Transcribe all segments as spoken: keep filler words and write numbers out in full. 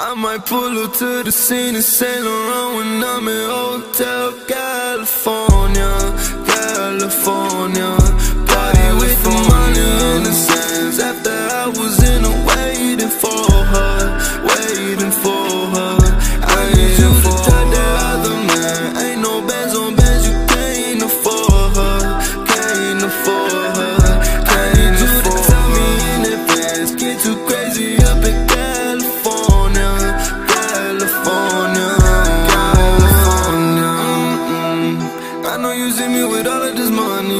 I might pull up to the scene and Saint Laurent when I'm in Hotel California, California. Party with the money in the sands after I was in a waiting for her, waiting for her. I need you to tell that other man, ain't no bands on bands, you can't afford her, can't afford her. I need you to tell me in advance, get too crazy up in California, California, California. Mm-mm. I know you see me with all of this money,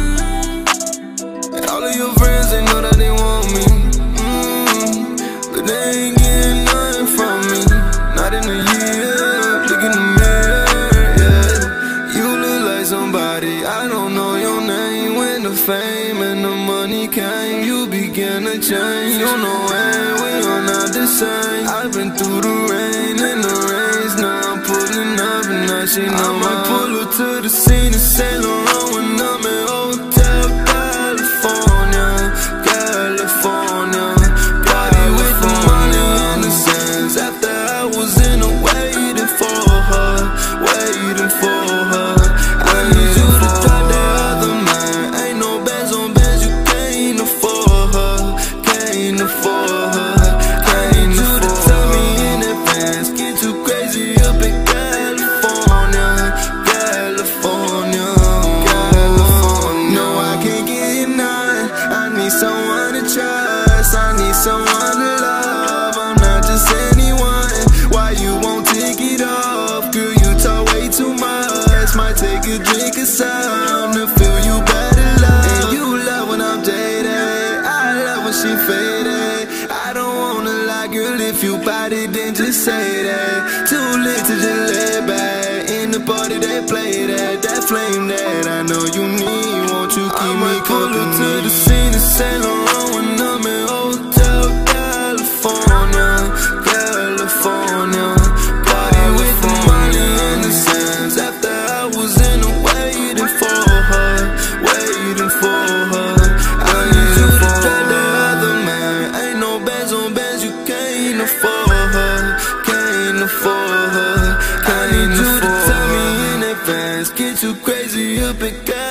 and all of your friends, they know that they want me, mm, but they ain't getting nothing from me, not in a year. Look in the mirror, yeah. You look like somebody, I don't know your name. When the fame and the money came, you began to change. You know when we are not the same. I've been through the rain and the rains, now I'm pulling up and now she know I might pull her to the scene and Saint Laurent when I'm in Hotel California, California. Party with the money in the sands after I was in a waiting for her, waiting for her. I need you to drop that other man, ain't no bands on bands, you can't afford her, can't afford her. I need you to tell me in advance, get too crazy up in California, California, California. No, I can't get none, I need someone to trust, I need someone to love, I'm not just anyone. Why you won't take it off? Girl, you talk way too much, might take a drink of some to feel you better love. And you love when I'm jaded, I love when she faded. I don't wanna lie, girl, if you bout it, then just say that. Too lit to just lay back, in the party they play that, that flame that I know you need, won't you keep me company? I might pull her to the scene and Saint Laurent when I'm in Hotel California, California. Party with the money in the sands after I was in a waiting for her, waiting for her. I need you to tell that other man, ain't no bands on bands, you can't afford her, can't afford her. I need you to tell me in advance, get you crazy up in